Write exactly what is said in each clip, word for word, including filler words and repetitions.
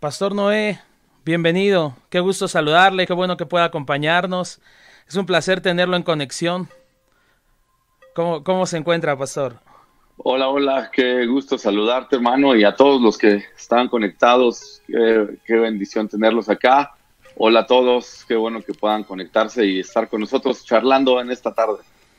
Pastor Noé, bienvenido. Qué gusto saludarle, qué bueno que pueda acompañarnos. Es un placer tenerlo en conexión. ¿Cómo, cómo se encuentra, Pastor? Hola, hola, qué gusto saludarte, hermano, y a todos los que están conectados. Qué, qué bendición tenerlos acá. Hola a todos, qué bueno que puedan conectarse y estar con nosotros charlando en esta tarde.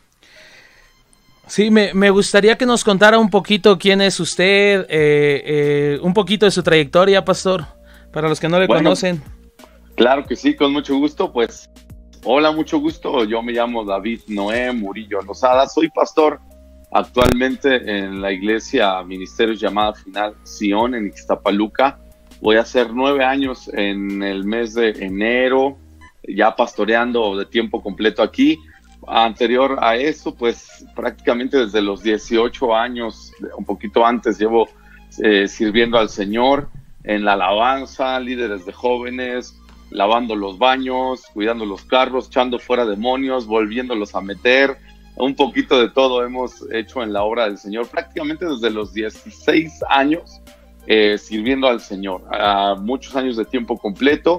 Sí, me, me gustaría que nos contara un poquito quién es usted, eh, eh, un poquito de su trayectoria, Pastor, para los que no le Bueno, conocen. Claro que sí, con mucho gusto. Pues, hola, mucho gusto. Yo me llamo David Noé Murillo Lozada. Soy pastor actualmente en la iglesia Ministerios Llamada Final Sion en Ixtapaluca. Voy a hacer nueve años en el mes de enero, ya pastoreando de tiempo completo aquí. Anterior a eso, pues prácticamente desde los dieciocho años, un poquito antes, llevo eh, sirviendo al Señor en la alabanza, líderes de jóvenes, lavando los baños, cuidando los carros, echando fuera demonios, volviéndolos a meter. Un poquito de todo hemos hecho en la obra del Señor, prácticamente desde los dieciséis años, eh, sirviendo al Señor, a muchos años de tiempo completo.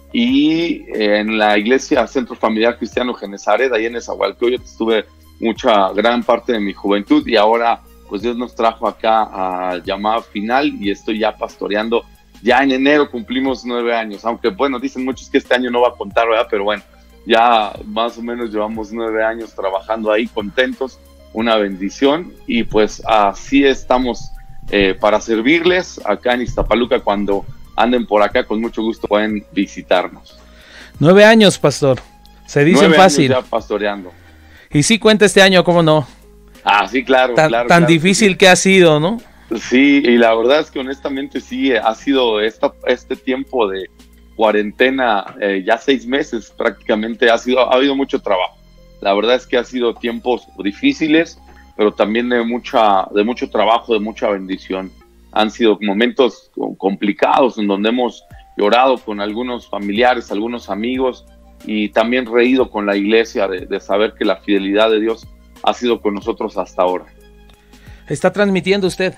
Y eh, en la iglesia Centro Familiar Cristiano Genezaret, ahí en Nezahualcóyotl, estuve mucha, gran parte de mi juventud, y ahora pues Dios nos trajo acá a Llamada Final y estoy ya pastoreando. Ya en enero cumplimos nueve años, aunque bueno, dicen muchos que este año no va a contar, ¿verdad? Pero bueno, ya más o menos llevamos nueve años trabajando ahí, contentos, una bendición, y pues así estamos eh, para servirles acá en Ixtapaluca. Cuando anden por acá, con mucho gusto pueden visitarnos. Nueve años, Pastor. Se dicen Nueve fácil. años ya pastoreando. Y sí cuenta este año, ¿cómo no? Ah, sí, claro, Tan, claro. tan claro, difícil sí. que ha sido, ¿no? Sí, y la verdad es que honestamente sí, ha sido esta, este tiempo de cuarentena, eh, ya seis meses prácticamente, ha sido, ha habido mucho trabajo. La verdad es que ha sido tiempos difíciles, pero también de mucha, de mucho trabajo, de mucha bendición. Han sido momentos complicados en donde hemos llorado con algunos familiares, algunos amigos, y también reído con la iglesia de, de saber que la fidelidad de Dios ha sido con nosotros hasta ahora. ¿Está transmitiendo usted?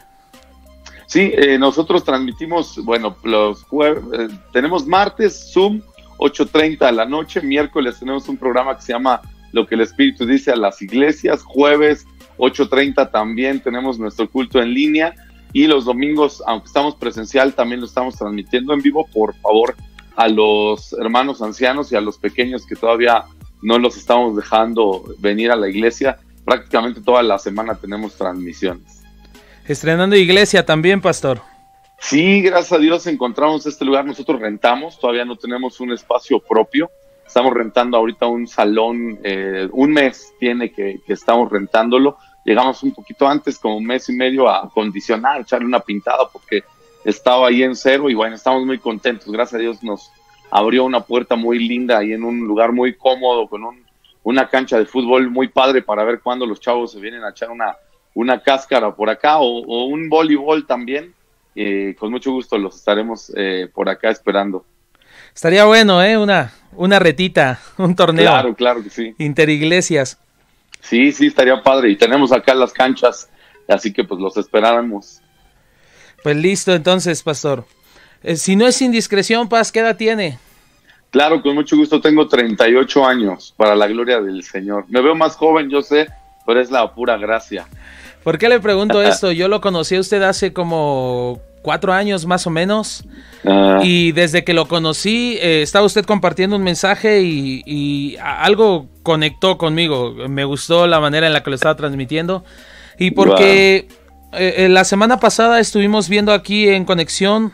Sí, eh, nosotros transmitimos, bueno, los jueves, eh, tenemos martes Zoom, ocho treinta de la noche, miércoles tenemos un programa que se llama Lo que el Espíritu dice a las iglesias, jueves ocho treinta también tenemos nuestro culto en línea, y los domingos, aunque estamos presencial, también lo estamos transmitiendo en vivo. Por favor, a los hermanos ancianos y a los pequeños que todavía no los estamos dejando venir a la iglesia, prácticamente toda la semana tenemos transmisiones. Estrenando iglesia también, Pastor. Sí, gracias a Dios encontramos este lugar. Nosotros rentamos, todavía no tenemos un espacio propio. Estamos rentando ahorita un salón, eh, un mes tiene que, que estamos rentándolo. Llegamos un poquito antes, como un mes y medio, a acondicionar, echarle una pintada porque estaba ahí en cero, y bueno, estamos muy contentos. Gracias a Dios nos abrió una puerta muy linda ahí en un lugar muy cómodo, con un, una cancha de fútbol muy padre para ver cuándo los chavos se vienen a echar una, una cáscara por acá, o, o un voleibol también. Eh, con mucho gusto los estaremos eh, por acá esperando. Estaría bueno, ¿eh? Una, una retita, un torneo. Claro, claro que sí. Interiglesias. Sí, sí, estaría padre. Y tenemos acá las canchas, así que pues los esperáramos. Pues listo, entonces, Pastor. Eh, si no es indiscreción, Paz, ¿qué edad tiene? Claro, con mucho gusto. Tengo treinta y ocho años, para la gloria del Señor. Me veo más joven, yo sé, pero es la pura gracia. ¿Por qué le pregunto esto? Yo lo conocí a usted hace como cuatro años más o menos. Uh, y desde que lo conocí, eh, estaba usted compartiendo un mensaje y, y algo conectó conmigo. Me gustó la manera en la que lo estaba transmitiendo. Y porque wow. eh, la semana pasada estuvimos viendo aquí en Conexión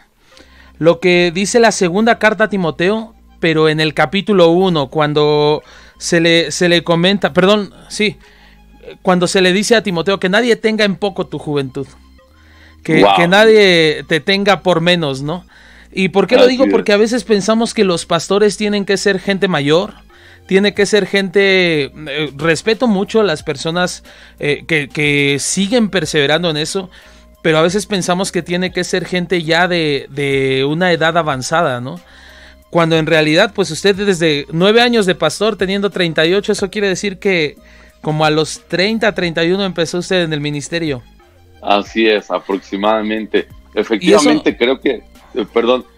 lo que dice la segunda carta a Timoteo, pero en el capítulo uno, cuando se le, se le comenta, perdón, sí, cuando se le dice a Timoteo que nadie tenga en poco tu juventud. Que, wow. que nadie te tenga por menos, ¿no? ¿Y por qué Así lo digo? Es. Porque a veces pensamos que los pastores tienen que ser gente mayor, tiene que ser gente... Eh, respeto mucho a las personas eh, que, que siguen perseverando en eso, pero a veces pensamos que tiene que ser gente ya de, de una edad avanzada, ¿no? Cuando en realidad, pues usted desde nueve años de pastor, teniendo treinta y ocho, eso quiere decir que como a los treinta, treinta y uno empezó usted en el ministerio. Así es, aproximadamente. Efectivamente, creo que, eh, perdón,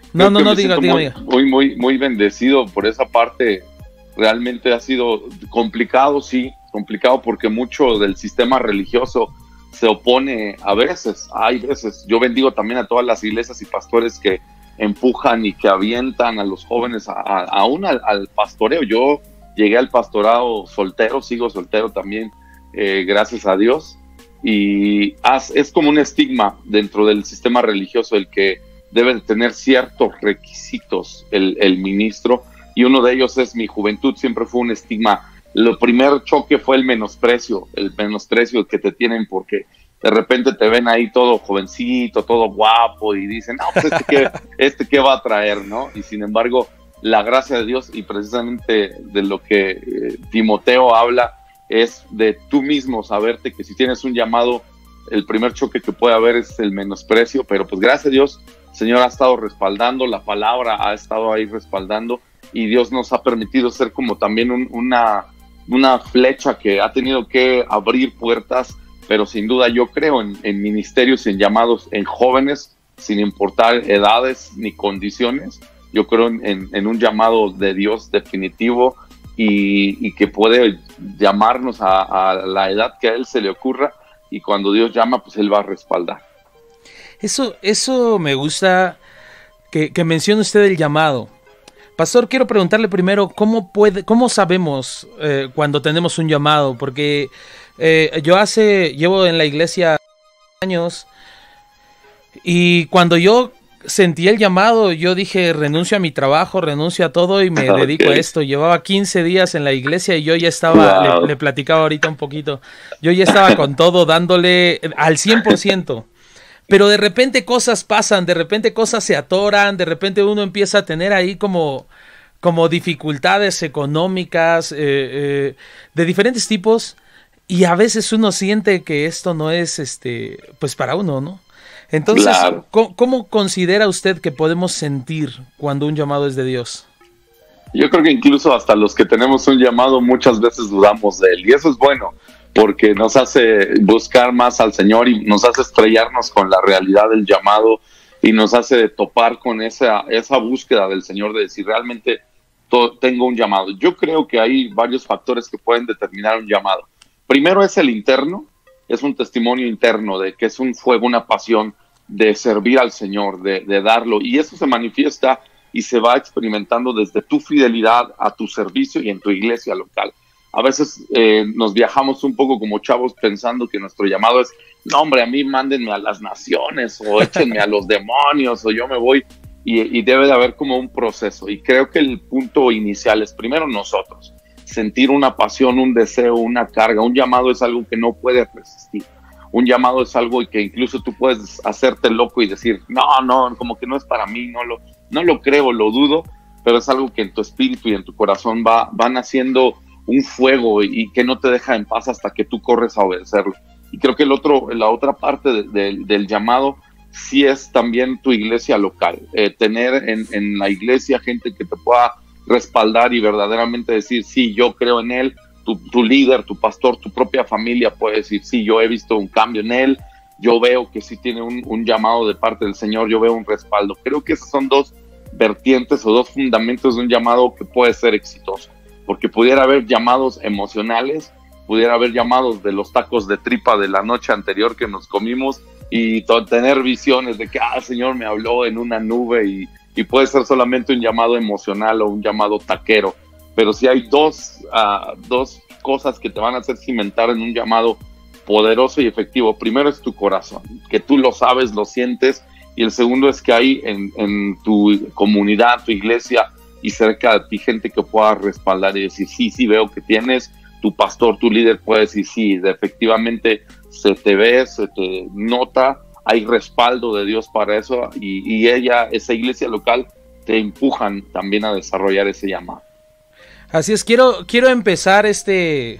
No, no, no, diga, diga, muy, diga. Muy, muy, muy bendecido por esa parte. Realmente ha sido complicado, sí, complicado porque mucho del sistema religioso se opone a veces, hay veces. Yo bendigo también a todas las iglesias y pastores que empujan y que avientan a los jóvenes, a, a, aún al, al pastoreo. Yo llegué al pastorado soltero, sigo soltero también, eh, gracias a Dios. Y has, es como un estigma dentro del sistema religioso el que debe de tener ciertos requisitos el, el ministro, y uno de ellos es mi juventud. Siempre fue un estigma. Lo primer choque fue el menosprecio, el menosprecio que te tienen porque de repente te ven ahí todo jovencito, todo guapo y dicen, no, pues este qué, este qué va a traer, ¿no? Y sin embargo, la gracia de Dios, y precisamente de lo que eh, Timoteo habla, es de tú mismo saberte que si tienes un llamado, el primer choque que puede haber es el menosprecio, pero pues gracias a Dios, el Señor ha estado respaldando, la palabra ha estado ahí respaldando, y Dios nos ha permitido ser como también un, una, una flecha que ha tenido que abrir puertas, pero sin duda yo creo en, en ministerios, en llamados, en jóvenes, sin importar edades ni condiciones. Yo creo en, en, en un llamado de Dios definitivo, y, y que puede llamarnos a, a la edad que a Él se le ocurra, y cuando Dios llama, pues Él va a respaldar. Eso, eso me gusta que, que mencione usted el llamado. Pastor, quiero preguntarle primero, ¿cómo puede, cómo sabemos eh, cuando tenemos un llamado? Porque eh, yo hace, llevo en la iglesia años, y cuando yo sentí el llamado, yo dije, renuncio a mi trabajo, renuncio a todo y me okay. dedico a esto. Llevaba quince días en la iglesia y yo ya estaba, wow. le, le platicaba ahorita un poquito, yo ya estaba con todo, dándole al cien por ciento. Pero de repente cosas pasan, de repente cosas se atoran, de repente uno empieza a tener ahí como, como dificultades económicas, eh, eh, de diferentes tipos, y a veces uno siente que esto no es, este, pues para uno, ¿no? Entonces, claro. ¿cómo, ¿cómo considera usted que podemos sentir cuando un llamado es de Dios? Yo creo que incluso hasta los que tenemos un llamado muchas veces dudamos de él, y eso es bueno, porque nos hace buscar más al Señor y nos hace estrellarnos con la realidad del llamado, y nos hace topar con esa, esa búsqueda del Señor de decir, realmente to- tengo un llamado. Yo creo que hay varios factores que pueden determinar un llamado. Primero es el interno, es un testimonio interno de que es un fuego, una pasión de servir al Señor, de, de darlo, y eso se manifiesta y se va experimentando desde tu fidelidad a tu servicio y en tu iglesia local. A veces eh, nos viajamos un poco como chavos pensando que nuestro llamado es, no hombre, a mí mándenme a las naciones, o échenme a los demonios, o yo me voy, y, y debe de haber como un proceso, y creo que el punto inicial es primero nosotros, sentir una pasión, un deseo, una carga. Un llamado es algo que no puedes resistir. Un llamado es algo que incluso tú puedes hacerte loco y decir, no, no, como que no es para mí, no lo, no lo creo, lo dudo, pero es algo que en tu espíritu y en tu corazón va, va naciendo un fuego y, y que no te deja en paz hasta que tú corres a obedecerlo. Y creo que el otro, la otra parte de, de, del llamado sí es también tu iglesia local. Eh, tener en, en la iglesia gente que te pueda respaldar y verdaderamente decir, sí, yo creo en él. Tu, tu líder, tu pastor, tu propia familia puede decir, sí, yo he visto un cambio en él, yo veo que sí tiene un, un llamado de parte del Señor, yo veo un respaldo. Creo que esas son dos vertientes o dos fundamentos de un llamado que puede ser exitoso, porque pudiera haber llamados emocionales, pudiera haber llamados de los tacos de tripa de la noche anterior que nos comimos y to- tener visiones de que, ah, el Señor me habló en una nube, y, y puede ser solamente un llamado emocional o un llamado taquero. Pero si hay dos, uh, dos cosas que te van a hacer cimentar en un llamado poderoso y efectivo. Primero es tu corazón, que tú lo sabes, lo sientes, y el segundo es que hay en, en tu comunidad, tu iglesia y cerca de ti gente que pueda respaldar y decir, sí, sí, veo que tienes. Tu pastor, tu líder puede decir, sí, efectivamente se te ve, se te nota, hay respaldo de Dios para eso, y, y ella, esa iglesia local, te empujan también a desarrollar ese llamado. Así es, quiero, quiero empezar este,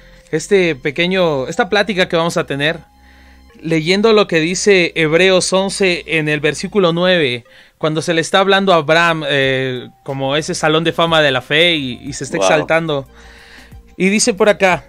este pequeño, esta plática que vamos a tener leyendo lo que dice Hebreos once en el versículo nueve, cuando se le está hablando a Abraham eh, como ese salón de fama de la fe, y, y se está wow. exaltando. Y dice por acá,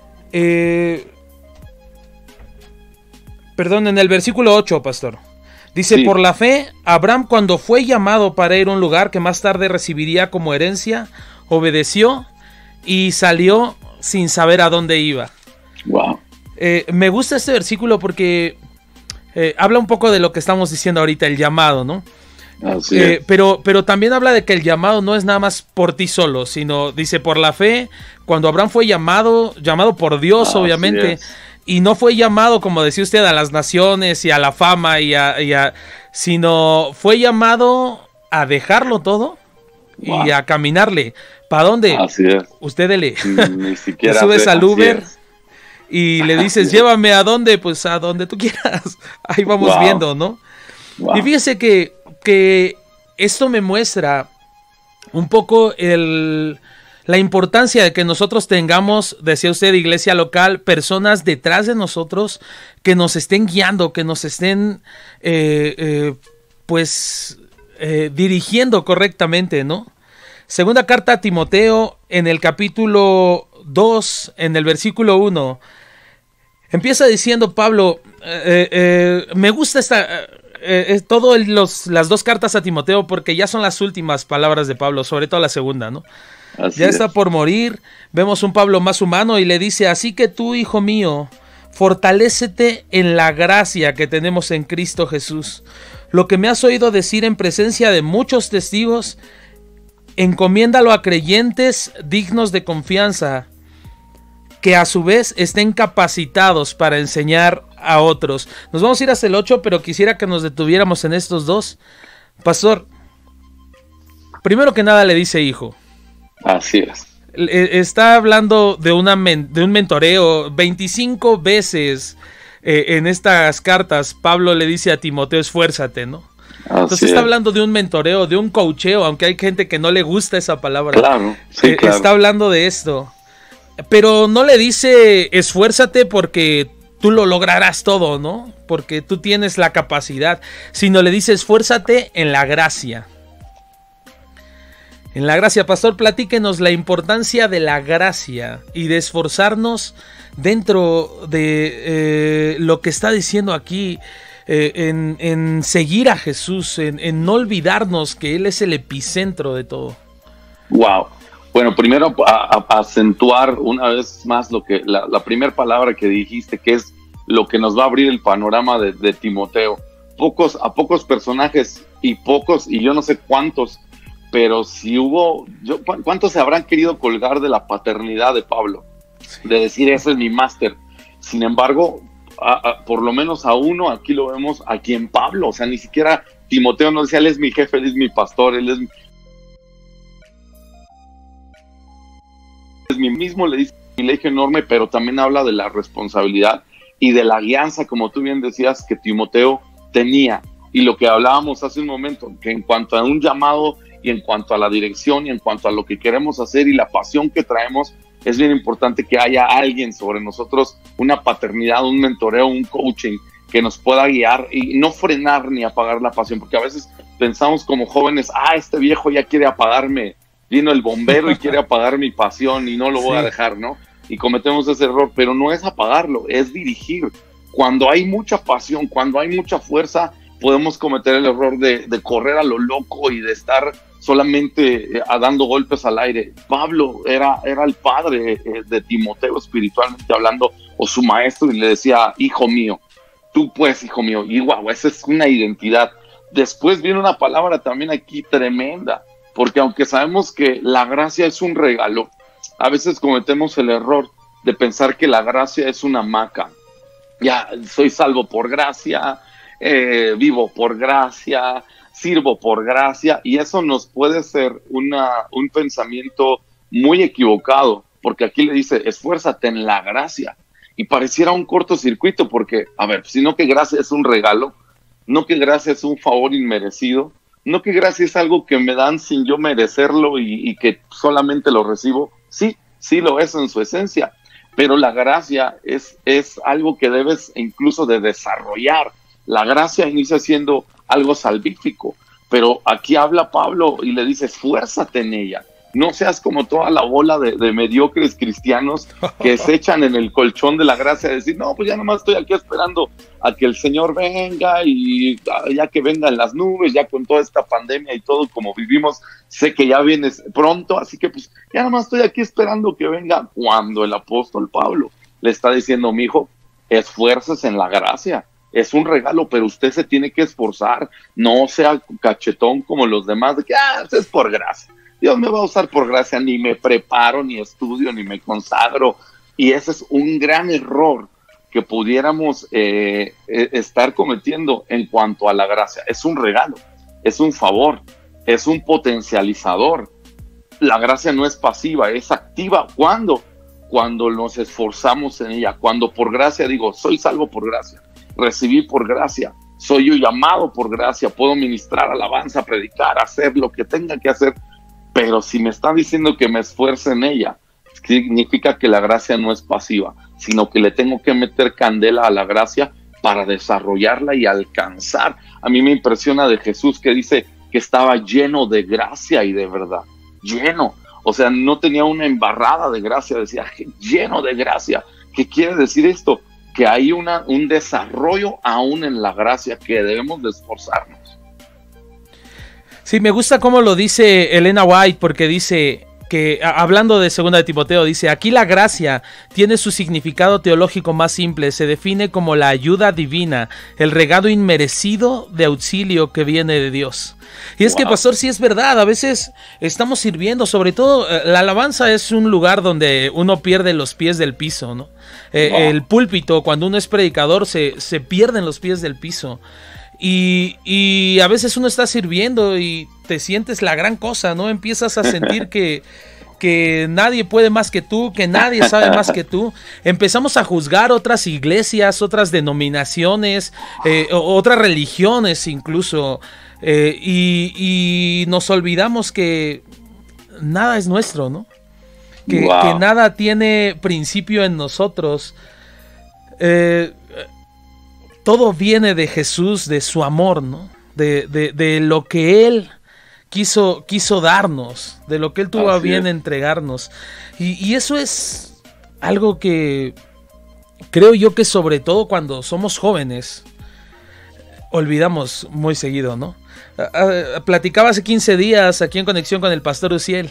eh, perdón, en el versículo ocho, pastor, Dice, Sí. por la fe, Abraham, cuando fue llamado para ir a un lugar que más tarde recibiría como herencia, obedeció y salió sin saber a dónde iba. Wow. Eh, me gusta este versículo porque eh, habla un poco de lo que estamos diciendo ahorita, el llamado, ¿no? Así Eh, es. pero, pero también habla de que el llamado no es nada más por ti solo, sino dice por la fe, cuando Abraham fue llamado, llamado por Dios, Así obviamente, es. y no fue llamado, como decía usted, a las naciones y a la fama, y a, y a- sino fue llamado a dejarlo todo y Wow. a caminarle. ¿Para dónde? Así es. Usted dele. Ni Te siquiera subes sé- al así Uber es. y le dices, llévame a dónde, pues a donde tú quieras. Ahí vamos Wow. viendo, ¿no? Wow. Y fíjese que, que esto me muestra un poco el, la importancia de que nosotros tengamos, decía usted, iglesia local, personas detrás de nosotros que nos estén guiando, que nos estén, eh, eh, pues, eh, dirigiendo correctamente, ¿no? Segunda carta a Timoteo, en el capítulo dos, en el versículo uno, empieza diciendo Pablo, eh, eh, me gusta esta... Eh, eh, todo el- los, las dos cartas a Timoteo porque ya son las últimas palabras de Pablo, sobre todo la segunda, ¿no? Así Ya es. está por morir, vemos un Pablo más humano y le dice, así que tú, hijo mío, fortalécete en la gracia que tenemos en Cristo Jesús. Lo que me has oído decir en presencia de muchos testigos, encomiéndalo a creyentes dignos de confianza, que a su vez estén capacitados para enseñar a otros. Nos vamos a ir hasta el ocho, pero quisiera que nos detuviéramos en estos dos. Pastor, primero que nada le dice hijo. Así es. Eh, Está hablando de, una men- de un mentoreo. veinticinco veces eh, en estas cartas Pablo le dice a Timoteo, esfuérzate, ¿no? Así Entonces es. está hablando de un mentoreo, de un coacheo, aunque hay gente que no le gusta esa palabra. Claro, sí, Eh, claro. Está hablando de esto. Pero no le dice esfuérzate porque tú lo lograrás todo, ¿no? Porque tú tienes la capacidad. Sino le dice esfuérzate en la gracia. En la gracia, pastor, platíquenos la importancia de la gracia y de esforzarnos dentro de eh, lo que está diciendo aquí, eh, en, en seguir a Jesús, en, en no olvidarnos que Él es el epicentro de todo. Wow. Bueno, primero a, a acentuar una vez más lo que la, la primera palabra que dijiste, que es lo que nos va a abrir el panorama de, de Timoteo. Pocos, a pocos personajes y pocos, y yo no sé cuántos, pero si hubo, yo, ¿cuántos se habrán querido colgar de la paternidad de Pablo? De decir, ese es mi máster. Sin embargo, a, a, por lo menos a uno, aquí lo vemos, aquí en Pablo, o sea, ni siquiera Timoteo no decía, él es mi jefe, él es mi pastor, él es mi... Es mi mismo, le dice un privilegio enorme, pero también habla de la responsabilidad y de la guianza, como tú bien decías, que Timoteo tenía. Y lo que hablábamos hace un momento, que en cuanto a un llamado y en cuanto a la dirección y en cuanto a lo que queremos hacer y la pasión que traemos, es bien importante que haya alguien sobre nosotros, una paternidad, un mentoreo, un coaching que nos pueda guiar y no frenar ni apagar la pasión, porque a veces pensamos como jóvenes, ah, este viejo ya quiere apagarme, vino el bombero y quiere apagar mi pasión y no lo voy Sí. a dejar, ¿no? Y cometemos ese error, pero no es apagarlo, es dirigir. Cuando hay mucha pasión, cuando hay mucha fuerza, podemos cometer el error de, de correr a lo loco y de estar solamente eh, dando golpes al aire. Pablo era, era el padre eh, de Timoteo espiritualmente hablando, o su maestro, y le decía, hijo mío, tú pues, hijo mío, y guau, esa es una identidad. Después viene una palabra también aquí tremenda, porque aunque sabemos que la gracia es un regalo, a veces cometemos el error de pensar que la gracia es una hamaca. Ya, soy salvo por gracia, eh, vivo por gracia, sirvo por gracia, y eso nos puede ser una, un pensamiento muy equivocado, porque aquí le dice, esfuérzate en la gracia, y pareciera un cortocircuito, porque, a ver, sino que gracia es un regalo, no que gracia es un favor inmerecido, no que gracia es algo que me dan sin yo merecerlo y, y que solamente lo recibo. Sí, sí lo es en su esencia, pero la gracia es, es algo que debes incluso de desarrollar. La gracia inicia siendo algo salvífico, pero aquí habla Pablo y le dice, esfuérzate en ella. no seas como toda la bola de, de mediocres cristianos que se echan en el colchón de la gracia de decir, no, pues ya nomás estoy aquí esperando a que el Señor venga y ya que vengan las nubes, ya con toda esta pandemia y todo como vivimos, sé que ya vienes pronto, así que pues ya nomás estoy aquí esperando que venga, cuando el apóstol Pablo le está diciendo, mijo, esfuércese en la gracia. Es un regalo, pero usted se tiene que esforzar, no sea cachetón como los demás, de que, ah, es por gracia. Dios me va a usar por gracia, ni me preparo, ni estudio, ni me consagro. Y ese es un gran error que pudiéramos eh, estar cometiendo en cuanto a la gracia. Es un regalo, es un favor, es un potencializador. La gracia no es pasiva, es activa. ¿Cuándo? Cuando nos esforzamos en ella, cuando por gracia digo, soy salvo por gracia, recibí por gracia, soy yo llamado por gracia, puedo ministrar alabanza, predicar, hacer lo que tenga que hacer, pero si me están diciendo que me esfuerce en ella, significa que la gracia no es pasiva, sino que le tengo que meter candela a la gracia para desarrollarla y alcanzar. A mí me impresiona de Jesús que dice que estaba lleno de gracia y de verdad, lleno, o sea, no tenía una embarrada de gracia, decía lleno de gracia. ¿Qué quiere decir esto? Que hay una, un desarrollo aún en la gracia que debemos de esforzarnos. Sí, me gusta cómo lo dice Elena White, porque dice que, hablando de segunda de Timoteo, dice, aquí la gracia tiene su significado teológico más simple, se define como la ayuda divina, el regalo inmerecido de auxilio que viene de Dios. Y es wow. que, pastor, sí es verdad, a veces estamos sirviendo, sobre todo, la alabanza es un lugar donde uno pierde los pies del piso, ¿no? Eh, wow. El púlpito, cuando uno es predicador, se, se pierden los pies del piso. Y, y a veces uno está sirviendo y te sientes la gran cosa, ¿no? Empiezas a sentir que, que nadie puede más que tú, que nadie sabe más que tú. Empezamos a juzgar otras iglesias, otras denominaciones, eh, otras religiones incluso, eh, y, y nos olvidamos que nada es nuestro, ¿no? Que, wow. que nada tiene principio en nosotros. Eh... Todo viene de Jesús, de su amor, ¿no? De, de, de lo que Él quiso, quiso darnos, de lo que Él tuvo Así a bien es. entregarnos. Y, y eso es algo que creo yo que sobre todo cuando somos jóvenes olvidamos muy seguido, ¿no? Platicaba hace quince días aquí en conexión con el pastor Uciel.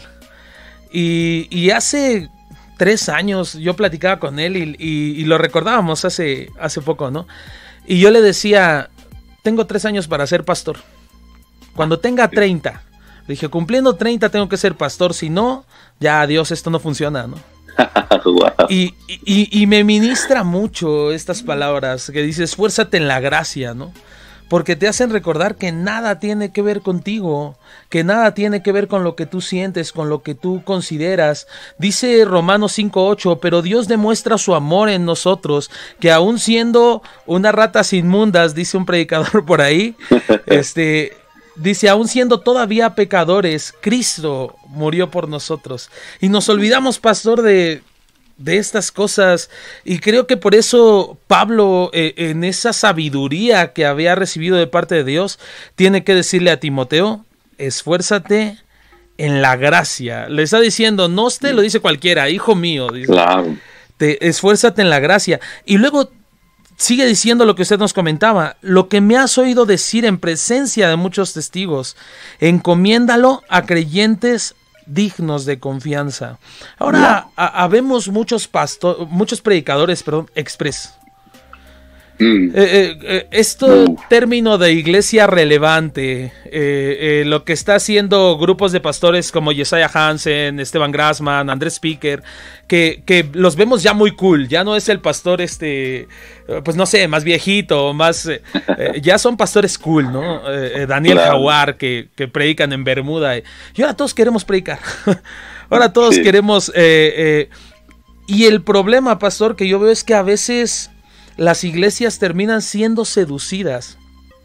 Y, y hace tres años yo platicaba con él y, y, y lo recordábamos hace, hace poco, ¿no? Y yo le decía, tengo tres años para ser pastor. Cuando tenga treinta, le dije, cumpliendo treinta tengo que ser pastor, si no, ya adiós, esto no funciona, ¿no? Wow. y, y, y me ministra mucho estas palabras que dice, esfuérzate en la gracia, ¿no? Porque te hacen recordar que nada tiene que ver contigo, que nada tiene que ver con lo que tú sientes, con lo que tú consideras. Dice Romanos cinco ocho, pero Dios demuestra su amor en nosotros, que aún siendo unas ratas inmundas, dice un predicador por ahí, este, dice, aún siendo todavía pecadores, Cristo murió por nosotros. Y nos olvidamos, pastor, de... de estas cosas, y creo que por eso Pablo, eh, en esa sabiduría que había recibido de parte de Dios, tiene que decirle a Timoteo, esfuérzate en la gracia. Le está diciendo, no te lo dice cualquiera, hijo mío, dice, claro. te, esfuérzate en la gracia. Y luego sigue diciendo lo que usted nos comentaba, lo que me has oído decir en presencia de muchos testigos, encomiéndalo a creyentes dignos de confianza. Ahora, no. habemos muchos pastor, muchos predicadores, perdón, express. Mm. Eh, eh, eh, esto uh. término de iglesia relevante, eh, eh, lo que está haciendo grupos de pastores como Josiah Hansen, Esteban Grassman, Andrés Piquer, que, que los vemos ya muy cool, ya no es el pastor este, pues no sé, más viejito, más, eh, eh, ya son pastores cool, ¿no? Eh, Daniel claro. Jaguar, que, que predican en Bermuda, eh, y ahora todos queremos predicar, ahora todos sí. queremos, eh, eh, y el problema, pastor, que yo veo es que a veces las iglesias terminan siendo seducidas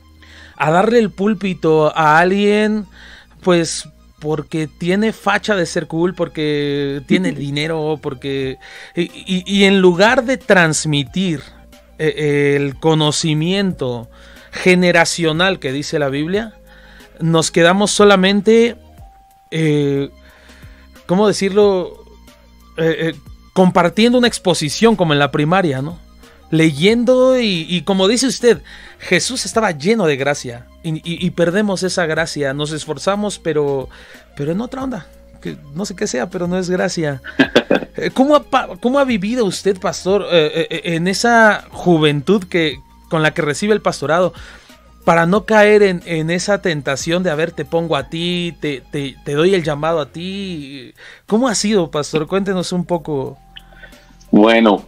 a darle el púlpito a alguien, pues porque tiene facha de ser cool, porque tiene dinero, porque y, y, y en lugar de transmitir eh, el conocimiento generacional que dice la Biblia, nos quedamos solamente eh, ¿cómo decirlo? Eh, eh, compartiendo una exposición como en la primaria, ¿no? Leyendo y, y como dice usted, Jesús estaba lleno de gracia y, y, y perdemos esa gracia, nos esforzamos, pero, pero en otra onda, que no sé qué sea, pero no es gracia. ¿Cómo ha, cómo ha vivido usted, pastor, eh, eh, en esa juventud que, con la que recibe el pastorado, para no caer en, en esa tentación de, a ver, te pongo a ti, te, te, te doy el llamado a ti? ¿Cómo ha sido, pastor? Cuéntenos un poco. Bueno,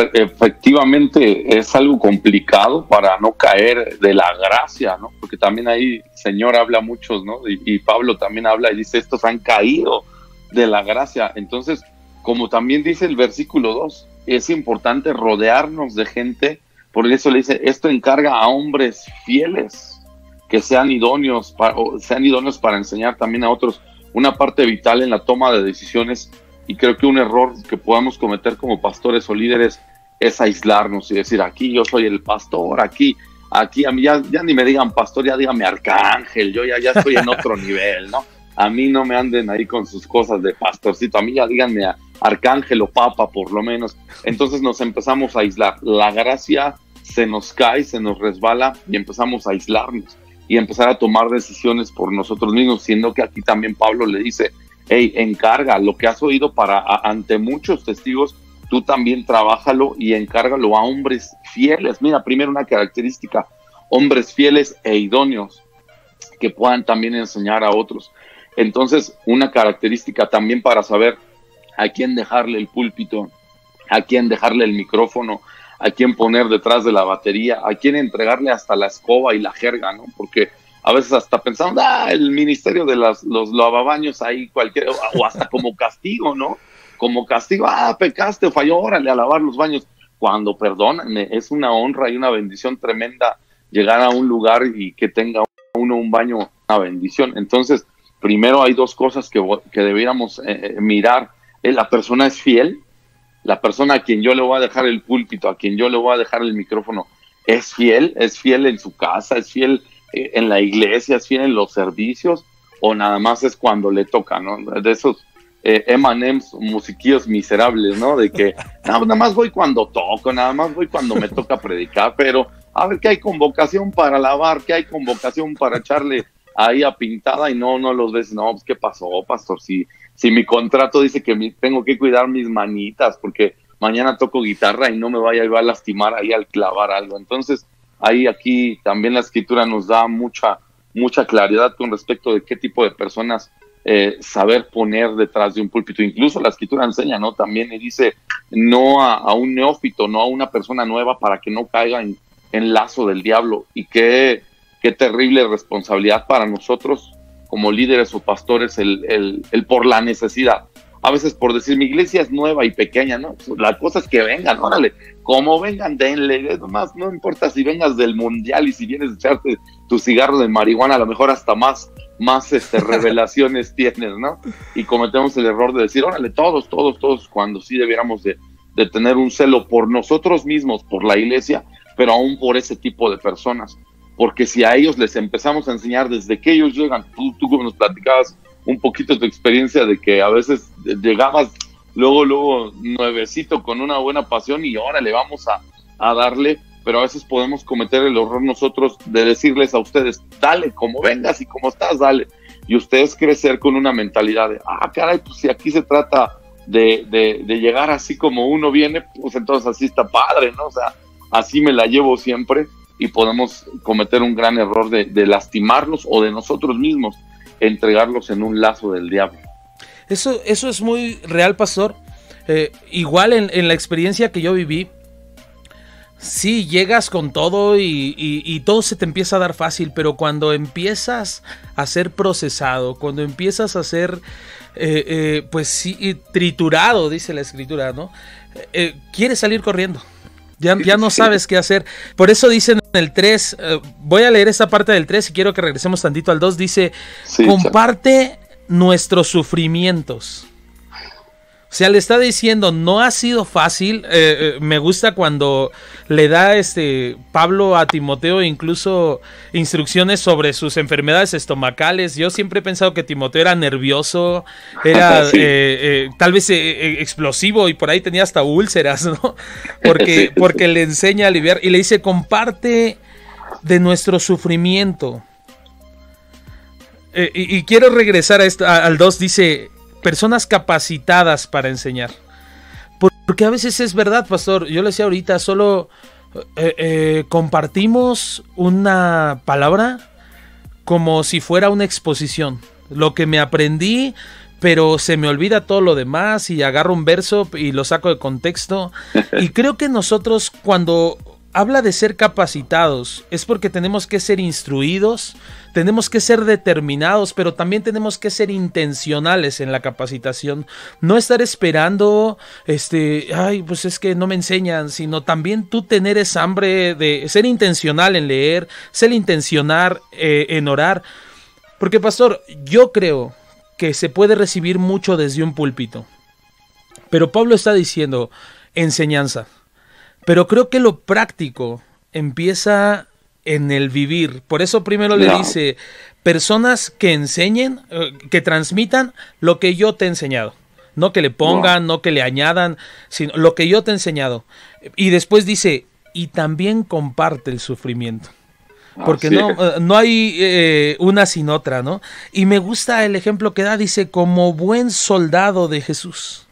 efectivamente es algo complicado para no caer de la gracia, ¿no? Porque también ahí el Señor habla a muchos, ¿no? Y, y Pablo también habla y dice, estos han caído de la gracia. Entonces, como también dice el versículo dos, es importante rodearnos de gente, por eso le dice, esto encarga a hombres fieles, que sean idóneos, para, o sean idóneos para enseñar también a otros. Una parte vital en la toma de decisiones, y creo que un error que podamos cometer como pastores o líderes es aislarnos y decir, aquí yo soy el pastor, aquí, aquí a mí ya, ya ni me digan pastor, ya díganme arcángel, yo ya, ya estoy en otro nivel, ¿no? A mí no me anden ahí con sus cosas de pastorcito, a mí ya díganme a arcángel o papa por lo menos. Entonces nos empezamos a aislar, la gracia se nos cae, se nos resbala y empezamos a aislarnos y empezar a tomar decisiones por nosotros mismos, siendo que aquí también Pablo le dice, hey, encarga lo que has oído para a, ante muchos testigos, tú también trabájalo y encárgalo a hombres fieles. Mira, primero una característica, hombres fieles e idóneos que puedan también enseñar a otros. Entonces, una característica también para saber a quién dejarle el púlpito, a quién dejarle el micrófono, a quién poner detrás de la batería, a quién entregarle hasta la escoba y la jerga, ¿no? Porque a veces hasta pensamos, ah, el ministerio de las, los lavabaños ahí, cualquier, o hasta como castigo, ¿no? Como castigo, ah, pecaste, falló, órale a lavar los baños. Cuando, perdónenme, es una honra y una bendición tremenda llegar a un lugar y que tenga uno un baño, una bendición. Entonces, primero hay dos cosas que, que debiéramos eh, mirar. La persona es fiel, la persona a quien yo le voy a dejar el púlpito, a quien yo le voy a dejar el micrófono, es fiel, es fiel en su casa, es fiel en la iglesia, es fiel en los servicios, o nada más es cuando le toca, ¿no? De esos eh, eme and eme's, musiquillos miserables, ¿no? De que no, nada más voy cuando toco, nada más voy cuando me toca predicar, pero a ver que hay convocación para lavar, que hay convocación para echarle ahí a pintada y no, no los ves. No, pues ¿qué pasó, pastor? Si, si mi contrato dice que mi, tengo que cuidar mis manitas porque mañana toco guitarra y no me vaya a lastimar ahí al clavar algo. Entonces, ahí aquí también la escritura nos da mucha, mucha claridad con respecto de qué tipo de personas eh, saber poner detrás de un púlpito. Incluso la escritura enseña, ¿no? También y dice no a, a un neófito, no a una persona nueva para que no caiga en, en lazo del diablo. Y qué, qué terrible responsabilidad para nosotros como líderes o pastores el, el, el por la necesidad. A veces por decir, mi iglesia es nueva y pequeña, ¿no? La cosa es que vengan, órale, como vengan, denle, nomás, no importa si vengas del mundial y si vienes a echarte tu cigarro de marihuana, a lo mejor hasta más, más este, revelaciones tienes, ¿no? Y cometemos el error de decir, órale, todos, todos, todos, cuando sí debiéramos de, de tener un celo por nosotros mismos, por la iglesia, pero aún por ese tipo de personas. Porque si a ellos les empezamos a enseñar desde que ellos llegan, tú, tú como nos platicabas, un poquito tu experiencia de que a veces llegabas luego, luego nuevecito con una buena pasión y ahora le vamos a, a darle, pero a veces podemos cometer el error nosotros de decirles a ustedes, dale, como vengas y como estás, dale, y ustedes crecer con una mentalidad de, ah, caray, pues si aquí se trata de, de, de llegar así como uno viene, pues entonces así está padre, ¿no? O sea, así me la llevo siempre y podemos cometer un gran error de, de lastimarlos o de nosotros mismos entregarlos en un lazo del diablo. Eso, eso es muy real, pastor. Eh, igual en, en la experiencia que yo viví, sí, llegas con todo y, y, y todo se te empieza a dar fácil, pero cuando empiezas a ser procesado, cuando empiezas a ser, eh, eh, pues sí, triturado, dice la escritura, ¿no? Eh, quieres salir corriendo. Ya, ya no sabes qué hacer. Por eso dicen en el tres, eh, voy a leer esta parte del tres y quiero que regresemos tantito al dos. Dice, sí, comparte chao. nuestros sufrimientos. O O sea, le está diciendo, no ha sido fácil. Eh, eh, me gusta cuando le da este Pablo a Timoteo incluso instrucciones sobre sus enfermedades estomacales. Yo siempre he pensado que Timoteo era nervioso, era sí. eh, eh, tal vez eh, explosivo y por ahí tenía hasta úlceras, ¿no? Porque, sí, porque sí. le enseña a aliviar y le dice, comparte de nuestro sufrimiento. Eh, y, y quiero regresar a esto, a, al dos, dice... personas capacitadas para enseñar. Porque a veces es verdad, pastor, yo le decía ahorita, solo eh, eh, compartimos una palabra como si fuera una exposición. Lo que me aprendí, pero se me olvida todo lo demás y agarro un verso y lo saco de contexto. Y creo que nosotros cuando habla de ser capacitados es porque tenemos que ser instruidos, tenemos que ser determinados, pero también tenemos que ser intencionales en la capacitación. No estar esperando, este, ay, pues es que no me enseñan, sino también tú tener esa hambre de ser intencional en leer, ser intencional eh, en orar. Porque, pastor, yo creo que se puede recibir mucho desde un púlpito. Pero Pablo está diciendo enseñanza. Pero creo que lo práctico empieza en el vivir. Por eso primero le no. dice, personas que enseñen, que transmitan lo que yo te he enseñado. No que le pongan, no, no que le añadan, sino lo que yo te he enseñado. Y después dice, y también comparte el sufrimiento. Porque no, no hay eh, una sin otra, ¿no? Y me gusta el ejemplo que da, dice, como buen soldado de Jesús.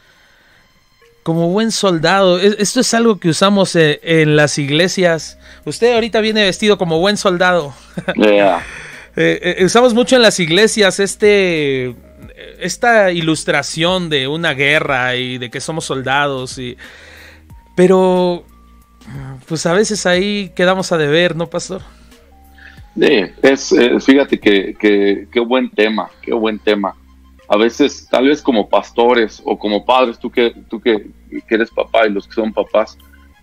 Como buen soldado. Esto es algo que usamos eh, en las iglesias. Usted ahorita viene vestido como buen soldado. Yeah. eh, eh, usamos mucho en las iglesias este, esta ilustración de una guerra y de que somos soldados. Y, pero, pues a veces ahí quedamos a deber, ¿no, pastor? Sí, es, eh, fíjate que, que, qué buen tema, qué buen tema. A veces, tal vez como pastores o como padres, tú que, tú que, que eres papá y los que son papás,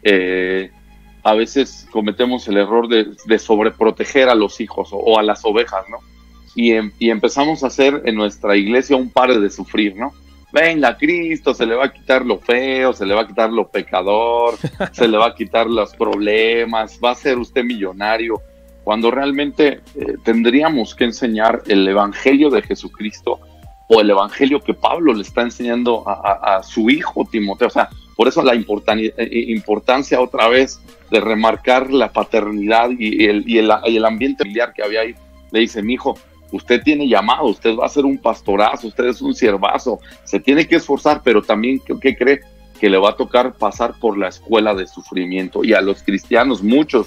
eh, a veces cometemos el error de, de sobreproteger a los hijos o, o a las ovejas, ¿no? Y, em, y empezamos a hacer en nuestra iglesia un pare de sufrir, ¿no? Venga, Cristo, se le va a quitar lo feo, se le va a quitar lo pecador, se le va a quitar los problemas, va a ser usted millonario, cuando realmente eh, tendríamos que enseñar el evangelio de Jesucristo o el evangelio que Pablo le está enseñando a, a, a su hijo Timoteo. O sea, por eso la importan- importancia otra vez de remarcar la paternidad y el, y, el, y el ambiente familiar que había ahí. Le dice, mijo, usted tiene llamado, usted va a ser un pastorazo, usted es un siervazo, se tiene que esforzar, pero también, ¿qué, qué cree? Que le va a tocar pasar por la escuela de sufrimiento. Y a los cristianos, muchos,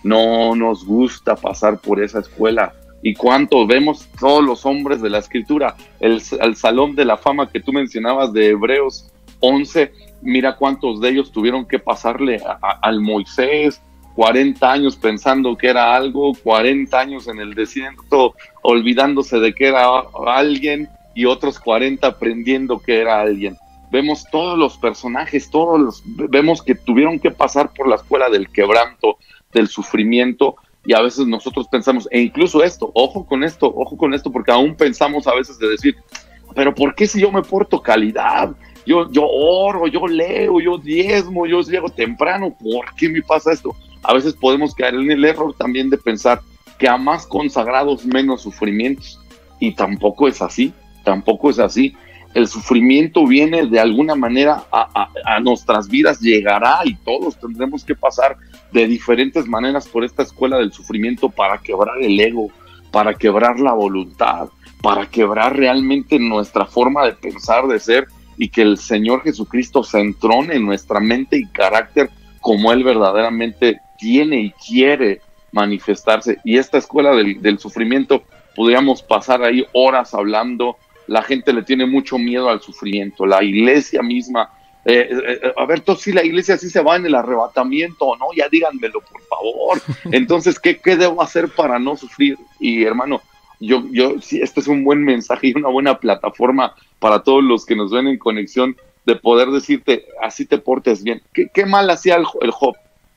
no nos gusta pasar por esa escuela. Y cuánto vemos todos los hombres de la escritura, el, el salón de la fama que tú mencionabas de Hebreos once, mira cuántos de ellos tuvieron que pasarle a, a, al Moisés, cuarenta años pensando que era algo, cuarenta años en el desierto olvidándose de que era alguien y otros cuarenta aprendiendo que era alguien. Vemos todos los personajes, todos los, vemos que tuvieron que pasar por la escuela del quebranto, del sufrimiento. Y a veces nosotros pensamos, e incluso esto, ojo con esto, ojo con esto, porque aún pensamos a veces de decir, pero ¿por qué si yo me porto calidad? Yo, yo oro, yo leo, yo diezmo, yo llego temprano, ¿por qué me pasa esto? A veces podemos caer en el error también de pensar que a más consagrados menos sufrimientos. Y tampoco es así, tampoco es así. El sufrimiento viene de alguna manera a, a, a nuestras vidas, llegará y todos tendremos que pasar de diferentes maneras por esta escuela del sufrimiento para quebrar el ego, para quebrar la voluntad, para quebrar realmente nuestra forma de pensar, de ser, y que el Señor Jesucristo se entrone en nuestra mente y carácter como Él verdaderamente tiene y quiere manifestarse. Y esta escuela del, del sufrimiento, podríamos pasar ahí horas hablando. La gente le tiene mucho miedo al sufrimiento, la iglesia misma. Eh, eh, a ver, entonces si la iglesia sí se va en el arrebatamiento o no, ya díganmelo por favor. Entonces, ¿qué, qué debo hacer para no sufrir? Y hermano, yo, yo sí, este es un buen mensaje y una buena plataforma para todos los que nos ven en conexión, de poder decirte, así te portes bien. ¿Qué, qué mal hacía el, el Job?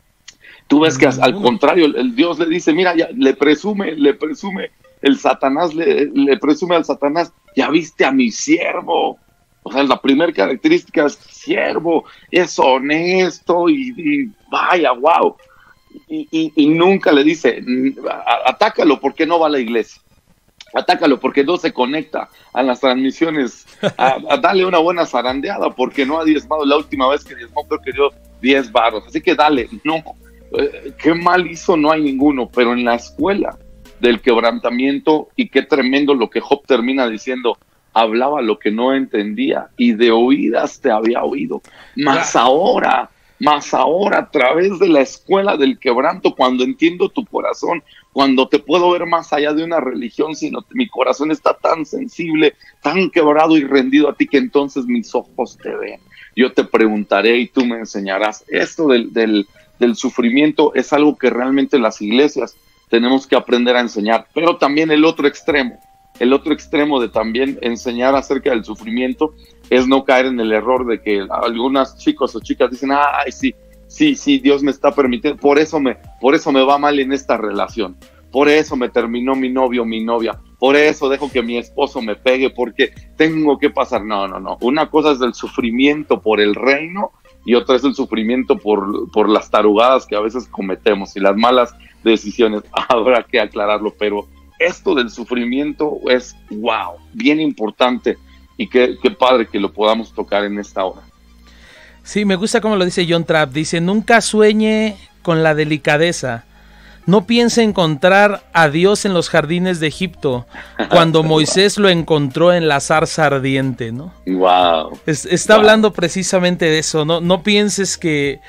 Tú ves que al, al contrario, el, el Dios le dice, mira, ya, le presume, le presume, el Satanás le, le presume al Satanás, ya viste a mi siervo, O sea, la primera característica es siervo, es honesto y, y vaya, wow. Y, y, y nunca le dice, atácalo porque no va a la iglesia. Atácalo porque no se conecta a las transmisiones, a, a darle una buena zarandeada porque no ha diezmado. La última vez que diezmó creo que dio diez varos, así que dale. No, eh, qué mal hizo, no hay ninguno, pero en la escuela del quebrantamiento, y qué tremendo lo que Job termina diciendo, hablaba lo que no entendía y de oídas te había oído, más ahora, más ahora a través de la escuela del quebranto, cuando entiendo tu corazón, cuando te puedo ver más allá de una religión, sino mi corazón está tan sensible, tan quebrado y rendido a ti, que entonces mis ojos te ven. Yo te preguntaré y tú me enseñarás. Esto del, del, del sufrimiento es algo que realmente las iglesias tenemos que aprender a enseñar, pero también el otro extremo, el otro extremo de también enseñar acerca del sufrimiento es no caer en el error de que algunas chicos o chicas dicen, ay, sí, sí, sí, Dios me está permitiendo, por eso me, por eso me va mal en esta relación, por eso me terminó mi novio o mi novia, por eso dejo que mi esposo me pegue, porque tengo que pasar. No, no, no. Una cosa es el sufrimiento por el reino y otra es el sufrimiento por, por las tarugadas que a veces cometemos y las malas decisiones. Habrá que aclararlo, pero esto del sufrimiento es, wow, bien importante, y qué, qué padre que lo podamos tocar en esta hora. Sí, me gusta como lo dice John Trapp. Dice, nunca sueñe con la delicadeza. No piense encontrar a Dios en los jardines de Egipto, cuando Moisés lo encontró en la zarza ardiente, ¿no? Wow. Es, está wow. hablando precisamente de eso, ¿no? No pienses que,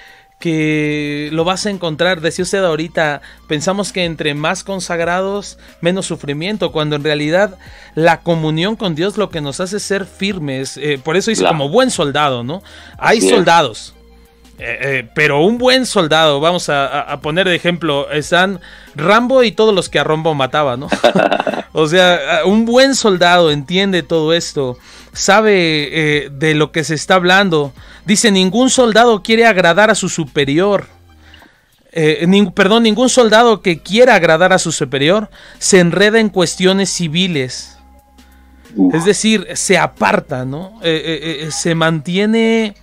que lo vas a encontrar. Decía usted ahorita, pensamos que entre más consagrados, menos sufrimiento, cuando en realidad la comunión con Dios lo que nos hace ser firmes. Eh, por eso dice, claro, como buen soldado, ¿no? Hay Así soldados. Es. Eh, eh, pero un buen soldado, vamos a, a poner de ejemplo, están Rambo y todos los que a Rambo mataba, ¿no? O sea, un buen soldado entiende todo esto, sabe eh, de lo que se está hablando. Dice, ningún soldado quiere agradar a su superior. Eh, ni, perdón, ningún soldado que quiera agradar a su superior se enreda en cuestiones civiles. Uh. Es decir, se aparta, ¿no? Eh, eh, eh, se mantiene...